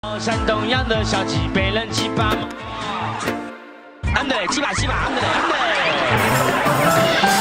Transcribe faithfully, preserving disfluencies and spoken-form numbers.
山东养的小鸡被人骑吧，安德鸡吧鸡吧安德安德。